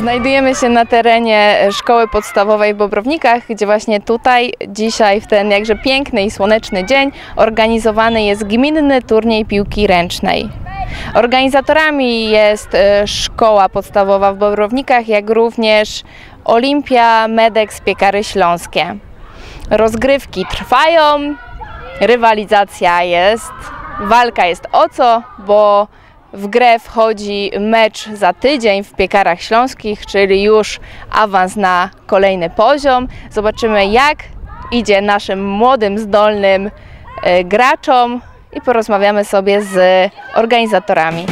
Znajdujemy się na terenie szkoły podstawowej w Bobrownikach, gdzie właśnie tutaj dzisiaj w ten jakże piękny i słoneczny dzień organizowany jest gminny turniej piłki ręcznej. Organizatorami jest szkoła podstawowa w Bobrownikach, jak również Olimpia Medex Piekary Śląskie. Rozgrywki trwają, rywalizacja jest, walka jest o co, bo w grę wchodzi mecz za tydzień w Piekarach Śląskich, czyli już awans na kolejny poziom. Zobaczymy, jak idzie naszym młodym, zdolnym graczom i porozmawiamy sobie z organizatorami.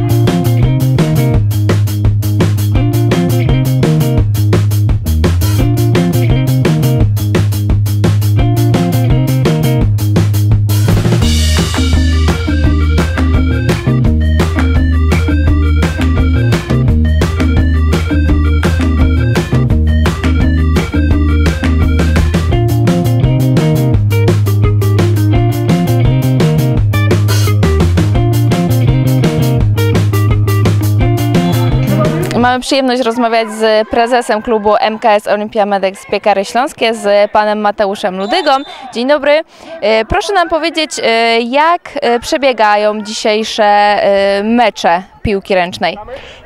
Mamy przyjemność rozmawiać z prezesem klubu MKS Olimpia Medex Piekary Śląskie, z panem Mateuszem Ludygą. Dzień dobry. Proszę nam powiedzieć, jak przebiegają dzisiejsze mecze piłki ręcznej?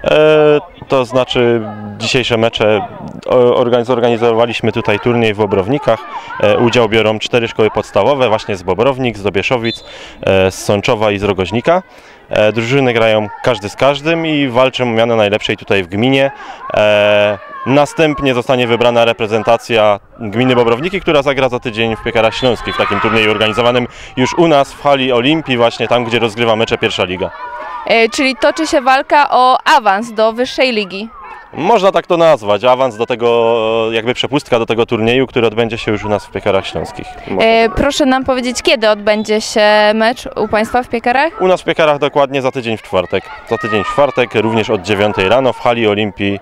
To znaczy dzisiejsze mecze zorganizowaliśmy tutaj turniej w Bobrownikach. Udział biorą 4 szkoły podstawowe, właśnie z Bobrownik, z Dobieszowic, z Sączowa i z Rogoźnika. Drużyny grają każdy z każdym i walczą o miano najlepszej tutaj w gminie. Następnie zostanie wybrana reprezentacja gminy Bobrowniki, która zagra za tydzień w Piekarach Śląskich, w takim turnieju organizowanym już u nas w hali Olimpii, właśnie tam, gdzie rozgrywa mecze pierwsza liga. Czyli toczy się walka o awans do wyższej ligi. Można tak to nazwać, awans do tego, jakby przepustka do tego turnieju, który odbędzie się już u nas w Piekarach Śląskich. Proszę nam powiedzieć, kiedy odbędzie się mecz u Państwa w Piekarach? U nas w Piekarach dokładnie za tydzień w czwartek. Za tydzień w czwartek, również od 9 rano w hali Olimpii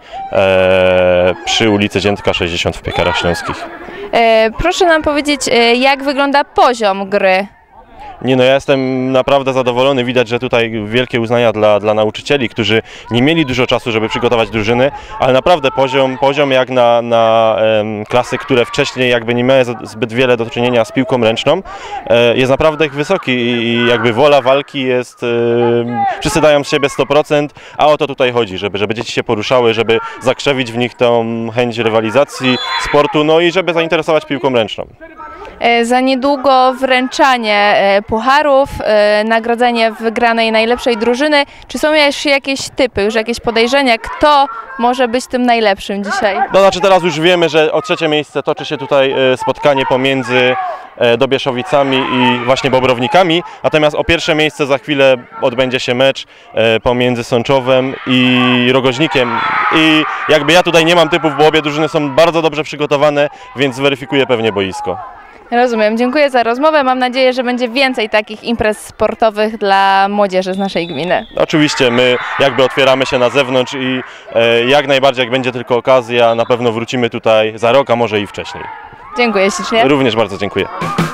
przy ulicy Dziętka 60 w Piekarach Śląskich. Proszę nam powiedzieć, jak wygląda poziom gry? Nie no, ja jestem naprawdę zadowolony. Widać, że tutaj wielkie uznania dla nauczycieli, którzy nie mieli dużo czasu, żeby przygotować drużyny, ale naprawdę poziom jak na klasy, które wcześniej jakby nie miały zbyt wiele do czynienia z piłką ręczną, jest naprawdę wysoki i jakby wola walki jest, wszyscy dają z siebie 100%, a o to tutaj chodzi, żeby dzieci się poruszały, żeby zakrzewić w nich tą chęć rywalizacji, sportu, no i żeby zainteresować piłką ręczną. Za niedługo wręczanie pucharów, nagrodzenie wygranej najlepszej drużyny. Czy są jeszcze jakieś typy, już jakieś podejrzenia, kto może być tym najlepszym dzisiaj? No znaczy teraz już wiemy, że o trzecie miejsce toczy się tutaj spotkanie pomiędzy Dobieszowicami i właśnie Bobrownikami, natomiast o pierwsze miejsce za chwilę odbędzie się mecz pomiędzy Sączowem i Rogoźnikiem i jakby ja tutaj nie mam typów, bo obie drużyny są bardzo dobrze przygotowane, więc zweryfikuję pewnie boisko. Rozumiem, dziękuję za rozmowę. Mam nadzieję, że będzie więcej takich imprez sportowych dla młodzieży z naszej gminy. Oczywiście, my jakby otwieramy się na zewnątrz i jak najbardziej, jak będzie tylko okazja, na pewno wrócimy tutaj za rok, a może i wcześniej. Dziękuję ślicznie. Również bardzo dziękuję.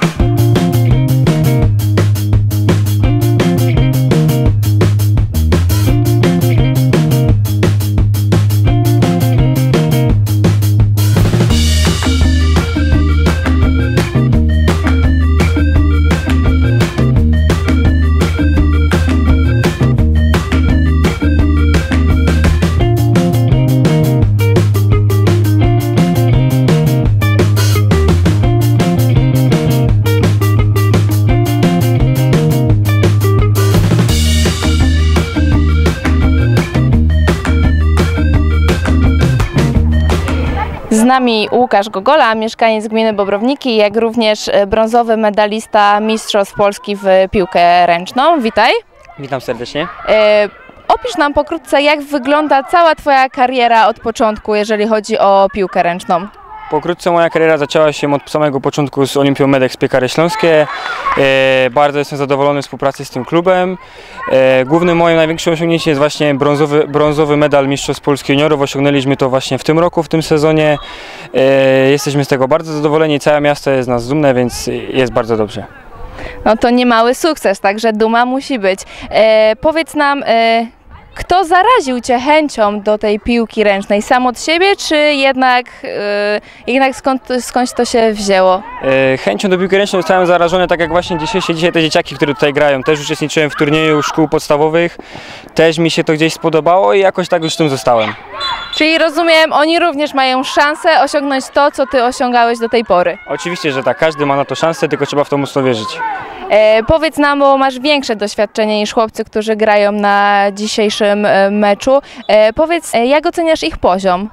Z nami Łukasz Gogola, mieszkaniec gminy Bobrowniki, jak również brązowy medalista Mistrzostw Polski w piłkę ręczną. Witaj. Witam serdecznie. Opisz nam pokrótce, jak wygląda cała Twoja kariera od początku, jeżeli chodzi o piłkę ręczną. Pokrótce moja kariera zaczęła się od samego początku z Olimpią Medex Piekary Śląskie. Bardzo jestem zadowolony z współpracy z tym klubem. Głównym moim największym osiągnięciem jest właśnie brązowy medal Mistrzostw Polski Juniorów. Osiągnęliśmy to właśnie w tym roku, w tym sezonie. Jesteśmy z tego bardzo zadowoleni, całe miasto jest z nas dumne, więc jest bardzo dobrze. No to niemały sukces, także duma musi być. Powiedz nam, Kto zaraził Cię chęcią do tej piłki ręcznej? Sam od siebie, czy jednak skądś to się wzięło? Chęcią do piłki ręcznej zostałem zarażony, tak jak właśnie dzisiaj te dzieciaki, które tutaj grają. Też uczestniczyłem w turnieju szkół podstawowych, też mi się to gdzieś spodobało i jakoś tak już z tym zostałem. Czyli rozumiem, oni również mają szansę osiągnąć to, co Ty osiągałeś do tej pory. Oczywiście, że tak, każdy ma na to szansę, tylko trzeba w to mocno wierzyć. Powiedz nam, bo masz większe doświadczenie niż chłopcy, którzy grają na dzisiejszym meczu. Powiedz, jak oceniasz ich poziom?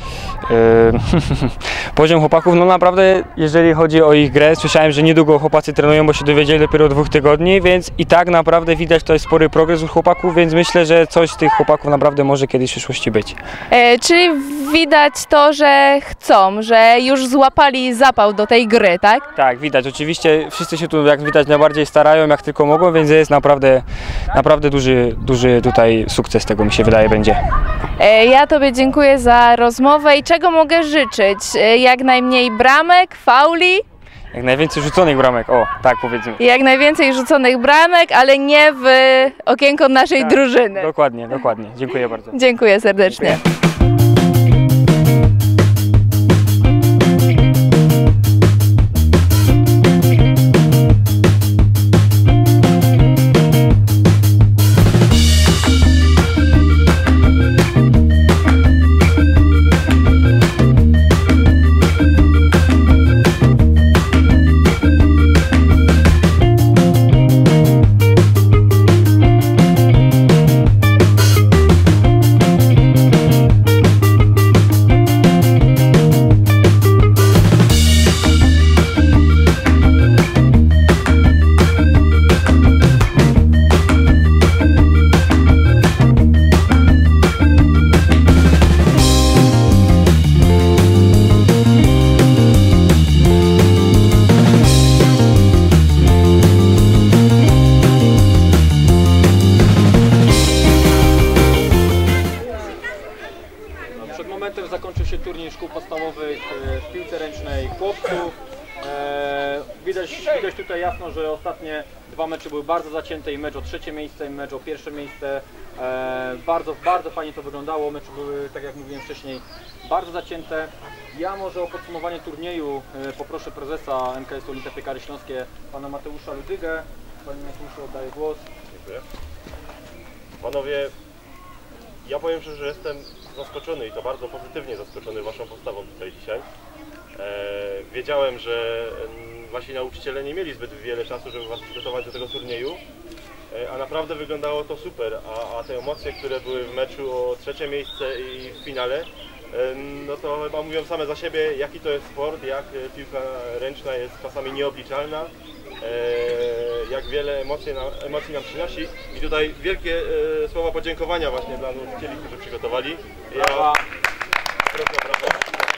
Poziom chłopaków, no naprawdę, jeżeli chodzi o ich grę, słyszałem, że niedługo chłopacy trenują, bo się dowiedzieli dopiero 2 tygodni, więc i tak naprawdę widać tutaj spory progres u chłopaków, więc myślę, że coś z tych chłopaków naprawdę może kiedyś w przyszłości być. Czyli widać to, że chcą, że już złapali zapał do tej gry, tak? Tak, widać. Oczywiście wszyscy się tu, jak widać, najbardziej starają, jak tylko mogą, więc jest naprawdę duży tutaj sukces tego, mi się wydaje, będzie. Ja Tobie dziękuję za rozmowę i czego mogę życzyć? Jak najmniej bramek, fauli? Jak najwięcej rzuconych bramek, o, tak powiedzmy. Jak najwięcej rzuconych bramek, ale nie w okienko naszej drużyny. Dokładnie. Dziękuję bardzo. Dziękuję serdecznie. Przed momentem zakończył się turniej szkół podstawowych w piłce ręcznej chłopców. Widać tutaj jasno, że ostatnie 2 mecze były bardzo zacięte i mecz o 3. miejsce i mecz o 1. miejsce. Bardzo fajnie to wyglądało, mecze były, tak jak mówiłem wcześniej, bardzo zacięte. Ja może o podsumowanie turnieju poproszę prezesa MKS Olimpia Piekary Śląskie, pana Mateusza Ludygę. Panie Mateuszu, oddaję głos. Dziękuję. Panowie, ja powiem szczerze, że jestem zaskoczony i to bardzo pozytywnie zaskoczony waszą postawą tutaj dzisiaj. Wiedziałem, że wasi nauczyciele nie mieli zbyt wiele czasu, żeby was przygotować do tego turnieju, a naprawdę wyglądało to super, a te emocje, które były w meczu o 3. miejsce i w finale, no to chyba mówią same za siebie, jaki to jest sport, jak piłka ręczna jest czasami nieobliczalna, jak wiele emocji nam przynosi. I tutaj wielkie słowa podziękowania właśnie dla nauczycieli, którzy przygotowali. Ja proszę, brawo.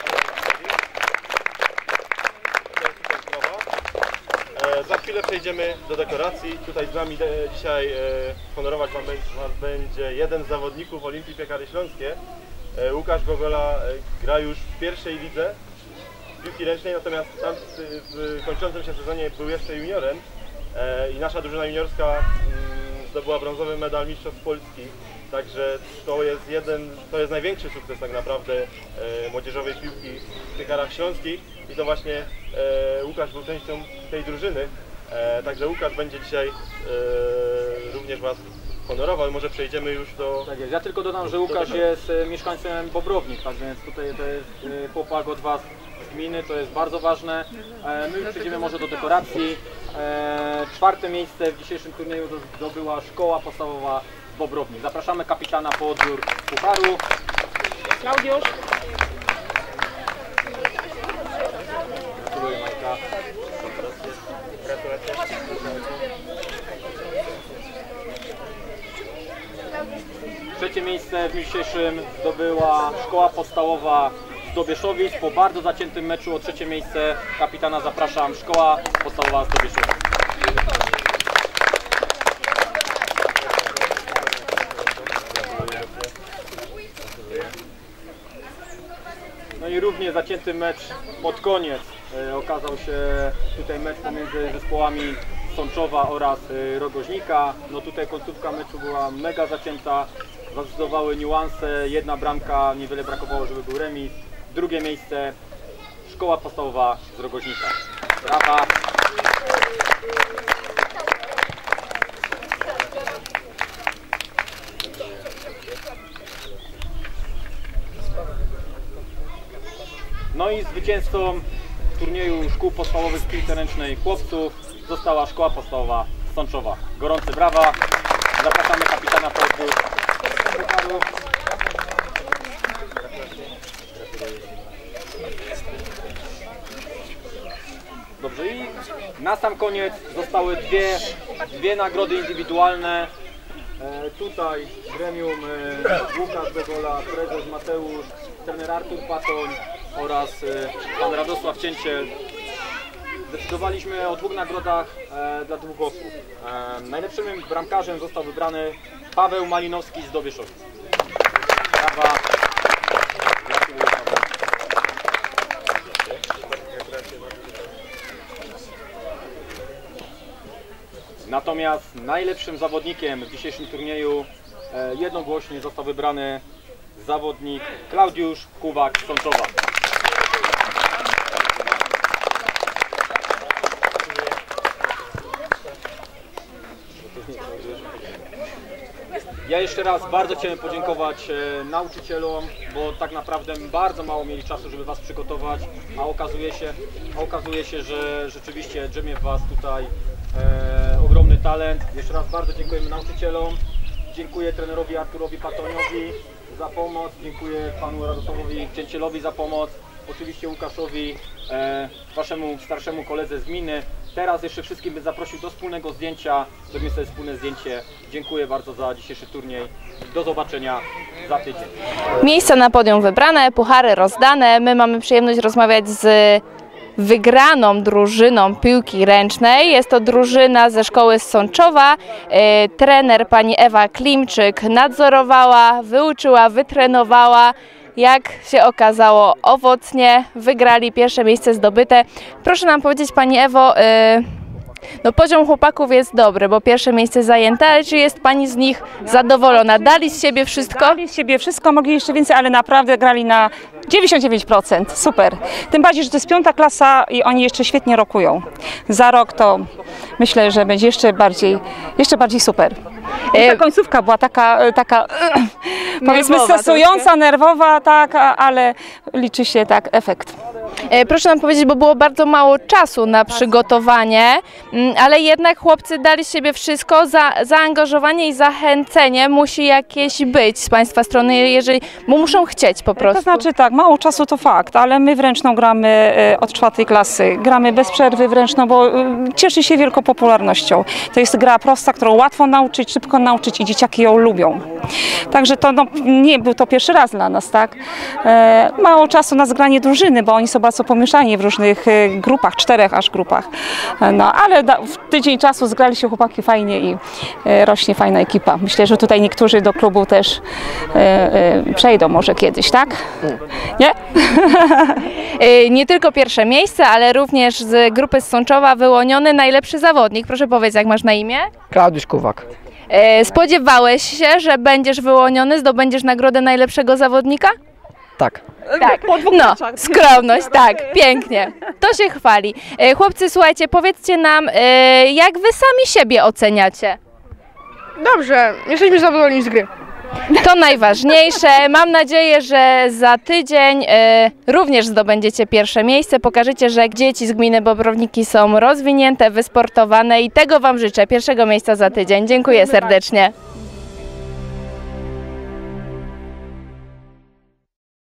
Za chwilę przejdziemy do dekoracji. Tutaj z nami dzisiaj honorować was będzie jeden z zawodników Olimpii Piekary Śląskie. Łukasz Gogola gra już w 1. lidze piłki ręcznej, natomiast tam w kończącym się sezonie był jeszcze juniorem i nasza drużyna juniorska zdobyła brązowy medal mistrzostw Polski. Także to jest największy sukces tak naprawdę młodzieżowej piłki w Piekarach Śląskich i to właśnie Łukasz był częścią tej drużyny. Także Łukasz będzie dzisiaj również was honorował. Może przejdziemy już do... Tak jest. Ja tylko dodam, że Łukasz jest mieszkańcem Bobrownik, tak więc tutaj to jest chłopak od was z gminy, to jest bardzo ważne. My już przejdziemy może do dekoracji. 4. miejsce w dzisiejszym turnieju zdobyła szkoła podstawowa Bobrownik. Zapraszamy kapitana po odbiór pucharu. Klaudiusz. Gratuluję, Majka. Gratulacje. Trzecie miejsce w dniu dzisiejszym zdobyła szkoła podstawowa z Dobieszowic. Po bardzo zaciętym meczu o 3. miejsce kapitana zapraszam, szkoła podstawowa z Dobieszowic. No i równie zacięty mecz pod koniec okazał się tutaj mecz pomiędzy zespołami Sączowa oraz Rogoźnika. No tutaj końcówka meczu była mega zacięta. zadecydowały niuanse, jedna bramka, niewiele brakowało, żeby był remis. Drugie miejsce Szkoła Podstawowa z Rogoźnika. Brawa! No i zwycięzcą turnieju szkół podstawowych w piłce ręcznej chłopców została Szkoła Podstawowa z Sączowa. Gorące brawa. Zapraszamy kapitana PSW. Dobrze, i na sam koniec zostały dwie nagrody indywidualne. Tutaj gremium Łukasz Begola, prezes Mateusz, trener Artur Patoń oraz pan Radosław Cięciel. Zdecydowaliśmy o 2 nagrodach dla 2 osób. Najlepszym bramkarzem został wybrany Paweł Malinowski z Dobieszowic. Brawa. Gratuluję, Paweł. Natomiast najlepszym zawodnikiem w dzisiejszym turnieju jednogłośnie został wybrany zawodnik Klaudiusz Kuwak z Sączowa. Ja jeszcze raz bardzo chciałem podziękować nauczycielom, bo tak naprawdę bardzo mało mieli czasu, żeby Was przygotować, a okazuje się, że rzeczywiście drzemie w Was tutaj ogromny talent. Jeszcze raz bardzo dziękujemy nauczycielom, dziękuję trenerowi Arturowi Patoniowi za pomoc, dziękuję panu Radosławowi Cięcielowi za pomoc, oczywiście Łukaszowi, waszemu starszemu koledze z gminy. Teraz jeszcze wszystkim bym zaprosił do wspólnego zdjęcia, zrobimy sobie wspólne zdjęcie. Dziękuję bardzo za dzisiejszy turniej. Do zobaczenia za tydzień. Miejsca na podium wybrane, puchary rozdane. My mamy przyjemność rozmawiać z wygraną drużyną piłki ręcznej. Jest to drużyna ze szkoły z Sączowa. Trener pani Ewa Klimczyk nadzorowała, wyuczyła, wytrenowała. Jak się okazało, owocnie wygrali, pierwsze miejsce zdobyte. Proszę nam powiedzieć, pani Ewo, no poziom chłopaków jest dobry, bo pierwsze miejsce zajęte, ale czy jest pani z nich zadowolona? Dali z siebie wszystko? Dali z siebie wszystko, mogli jeszcze więcej, ale naprawdę grali na 99%. Super. Tym bardziej, że to jest 5. klasa i oni jeszcze świetnie rokują. Za rok to myślę, że będzie jeszcze bardziej super. Ta końcówka była taka powiedzmy stresująca, nerwowa, tak, ale liczy się tak efekt. Proszę nam powiedzieć, bo było bardzo mało czasu na przygotowanie, ale jednak chłopcy dali z siebie wszystko, zaangażowanie i zachęcenie musi jakieś być z Państwa strony, bo muszą chcieć po prostu. To znaczy tak, mało czasu to fakt, ale my w ręczną gramy od 4. klasy, gramy bez przerwy w ręczną, bo cieszy się wielką popularnością. To jest gra prosta, którą łatwo nauczyć, szybko nauczyć i dzieciaki ją lubią. Także to nie był to pierwszy raz dla nas, tak? Mało czasu na zgranie drużyny, bo oni są bardzo pomieszani w różnych grupach, 4 aż grupach. No, ale w tydzień czasu zgrali się chłopaki fajnie i rośnie fajna ekipa. Myślę, że tutaj niektórzy do klubu też przejdą może kiedyś, tak? Nie? Nie tylko pierwsze miejsce, ale również z grupy z Sączowa wyłoniony najlepszy zawodnik. Proszę powiedzieć, jak masz na imię? Klaudiusz Kuwak. Spodziewałeś się, że będziesz wyłoniony, zdobędziesz nagrodę najlepszego zawodnika? Tak. Tak, no, skromność, tak, pięknie, to się chwali. Chłopcy, słuchajcie, powiedzcie nam, jak wy sami siebie oceniacie? Dobrze, jesteśmy zadowoleni z gry. To najważniejsze. Mam nadzieję, że za tydzień również zdobędziecie pierwsze miejsce. Pokażecie, że dzieci z gminy Bobrowniki są rozwinięte, wysportowane i tego Wam życzę. Pierwszego miejsca za tydzień. Dziękuję serdecznie.